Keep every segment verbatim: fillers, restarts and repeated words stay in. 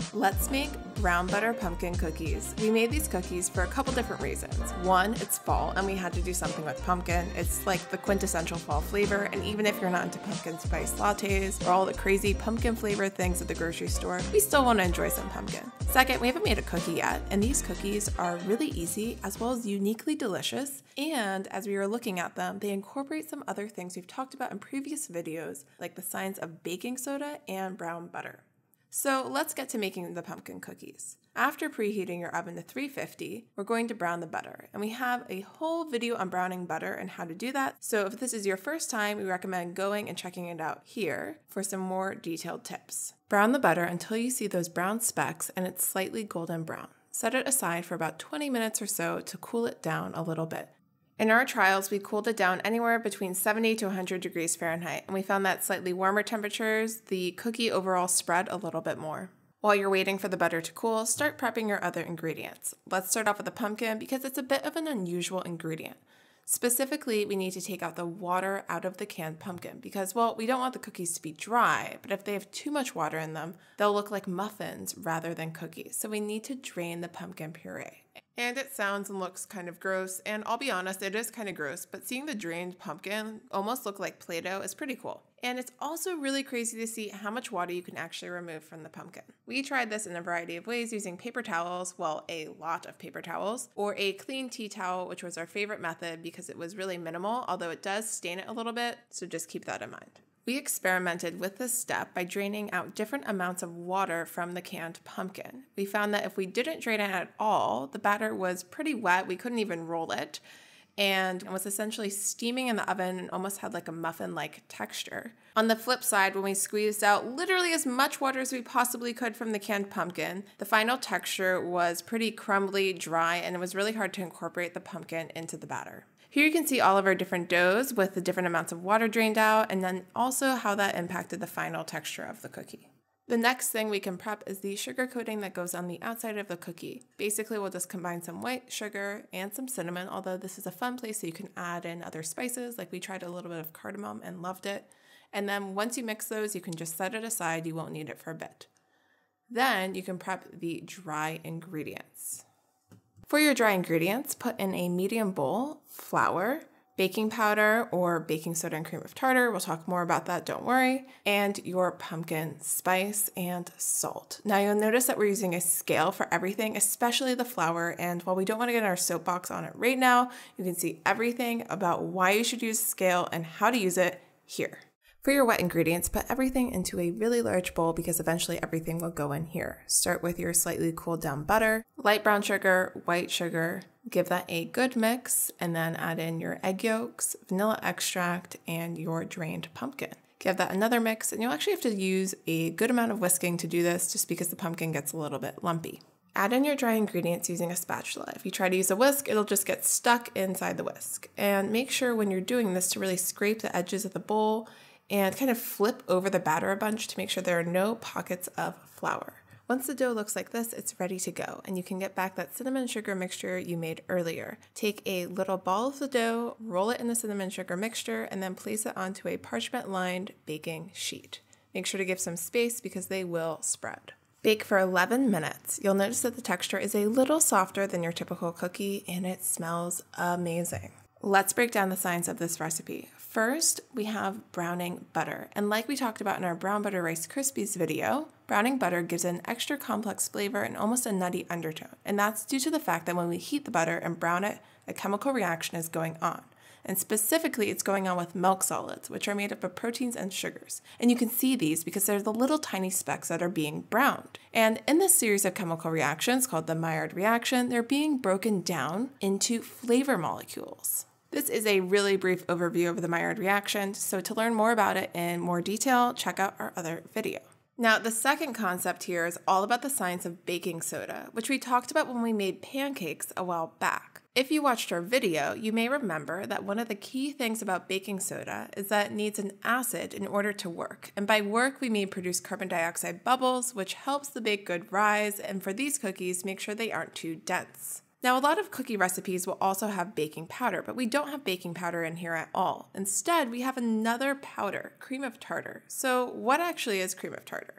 Let's make brown butter pumpkin cookies. We made these cookies for a couple different reasons. One, it's fall and we had to do something with pumpkin. It's like the quintessential fall flavor, and even if you're not into pumpkin spice lattes or all the crazy pumpkin flavored things at the grocery store, we still want to enjoy some pumpkin. Second, we haven't made a cookie yet, and these cookies are really easy as well as uniquely delicious, and as we were looking at them, they incorporate some other things we've talked about in previous videos, like the signs of baking soda and brown butter. So let's get to making the pumpkin cookies. After preheating your oven to three fifty, we're going to brown the butter, and we have a whole video on browning butter and how to do that. So if this is your first time, we recommend going and checking it out here for some more detailed tips. Brown the butter until you see those brown specks and it's slightly golden brown. Set it aside for about twenty minutes or so to cool it down a little bit. In our trials, we cooled it down anywhere between seventy to one hundred degrees Fahrenheit, and we found that slightly warmer temperatures, the cookie overall spread a little bit more. While you're waiting for the butter to cool, start prepping your other ingredients. Let's start off with the pumpkin because it's a bit of an unusual ingredient. Specifically, we need to take out the water out of the canned pumpkin because, well, we don't want the cookies to be dry, but if they have too much water in them, they'll look like muffins rather than cookies. So we need to drain the pumpkin puree. And it sounds and looks kind of gross, and I'll be honest, it is kind of gross, but seeing the drained pumpkin almost look like Play-Doh is pretty cool. And it's also really crazy to see how much water you can actually remove from the pumpkin. We tried this in a variety of ways using paper towels, well, a lot of paper towels, or a clean tea towel, which was our favorite method because it was really minimal, although it does stain it a little bit, so just keep that in mind. We experimented with this step by draining out different amounts of water from the canned pumpkin. We found that if we didn't drain it at all, the batter was pretty wet, we couldn't even roll it, and it was essentially steaming in the oven and almost had like a muffin-like texture. On the flip side, when we squeezed out literally as much water as we possibly could from the canned pumpkin, the final texture was pretty crumbly, dry, and it was really hard to incorporate the pumpkin into the batter. Here you can see all of our different doughs with the different amounts of water drained out, and then also how that impacted the final texture of the cookie. The next thing we can prep is the sugar coating that goes on the outside of the cookie. Basically, we'll just combine some white sugar and some cinnamon, although this is a fun place so you can add in other spices, like we tried a little bit of cardamom and loved it. And then once you mix those, you can just set it aside, you won't need it for a bit. Then you can prep the dry ingredients. For your dry ingredients, put in a medium bowl flour, baking powder or baking soda and cream of tartar, we'll talk more about that, don't worry, and your pumpkin spice and salt. Now you'll notice that we're using a scale for everything, especially the flour, and while we don't want to get our soapbox on it right now, you can see everything about why you should use a scale and how to use it here. For your wet ingredients, put everything into a really large bowl because eventually everything will go in here. Start with your slightly cooled down butter, light brown sugar, white sugar, give that a good mix, and then add in your egg yolks, vanilla extract, and your drained pumpkin. Give that another mix, and you'll actually have to use a good amount of whisking to do this just because the pumpkin gets a little bit lumpy. Add in your dry ingredients using a spatula. If you try to use a whisk, it'll just get stuck inside the whisk. And make sure when you're doing this to really scrape the edges of the bowl and kind of flip over the batter a bunch to make sure there are no pockets of flour. Once the dough looks like this, it's ready to go, and you can get back that cinnamon sugar mixture you made earlier. Take a little ball of the dough, roll it in the cinnamon sugar mixture, and then place it onto a parchment-lined baking sheet. Make sure to give some space because they will spread. Bake for eleven minutes. You'll notice that the texture is a little softer than your typical cookie, and it smells amazing. Let's break down the signs of this recipe. First, we have browning butter. And like we talked about in our brown butter Rice Krispies video, browning butter gives an extra complex flavor and almost a nutty undertone. And that's due to the fact that when we heat the butter and brown it, a chemical reaction is going on. And specifically, it's going on with milk solids, which are made up of proteins and sugars. And you can see these because they're the little tiny specks that are being browned. And in this series of chemical reactions called the Maillard reaction, they're being broken down into flavor molecules. This is a really brief overview of the Maillard reaction, so to learn more about it in more detail, check out our other video. Now, the second concept here is all about the science of baking soda, which we talked about when we made pancakes a while back. If you watched our video, you may remember that one of the key things about baking soda is that it needs an acid in order to work. And by work, we mean produce carbon dioxide bubbles, which helps the baked good rise, and for these cookies, make sure they aren't too dense. Now, a lot of cookie recipes will also have baking powder, but we don't have baking powder in here at all. Instead, we have another powder, cream of tartar. So what actually is cream of tartar?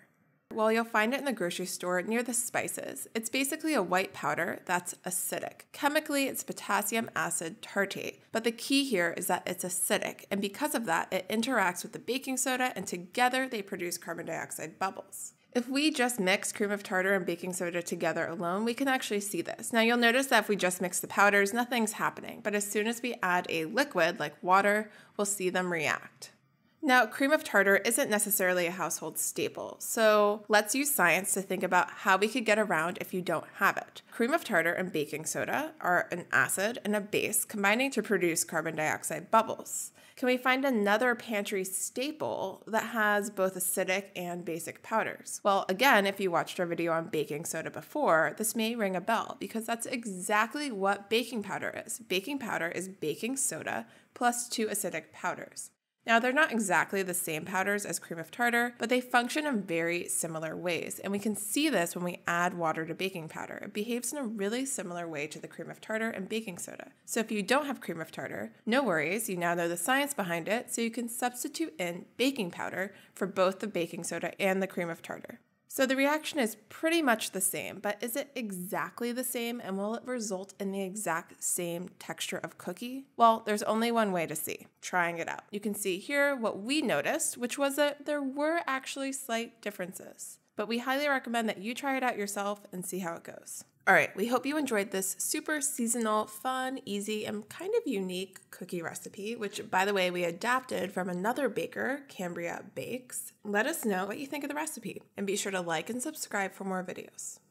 Well, you'll find it in the grocery store near the spices. It's basically a white powder that's acidic. Chemically, it's potassium acid tartrate, but the key here is that it's acidic, and because of that, it interacts with the baking soda, and together they produce carbon dioxide bubbles. If we just mix cream of tartar and baking soda together alone, we can actually see this. Now you'll notice that if we just mix the powders, nothing's happening, but as soon as we add a liquid like water, we'll see them react. Now, cream of tartar isn't necessarily a household staple, so let's use science to think about how we could get around if you don't have it. Cream of tartar and baking soda are an acid and a base combining to produce carbon dioxide bubbles. Can we find another pantry staple that has both acidic and basic powders? Well, again, if you watched our video on baking soda before, this may ring a bell because that's exactly what baking powder is. Baking powder is baking soda plus two acidic powders. Now, they're not exactly the same powders as cream of tartar, but they function in very similar ways, and we can see this when we add water to baking powder. It behaves in a really similar way to the cream of tartar and baking soda. So if you don't have cream of tartar, no worries, you now know the science behind it, so you can substitute in baking powder for both the baking soda and the cream of tartar. So the reaction is pretty much the same, but is it exactly the same, and will it result in the exact same texture of cookie? Well, there's only one way to see, trying it out. You can see here what we noticed, which was that there were actually slight differences. But we highly recommend that you try it out yourself and see how it goes. All right, we hope you enjoyed this super seasonal, fun, easy, and kind of unique cookie recipe, which, by the way, we adapted from another baker, Cambria Bakes. Let us know what you think of the recipe, and be sure to like and subscribe for more videos.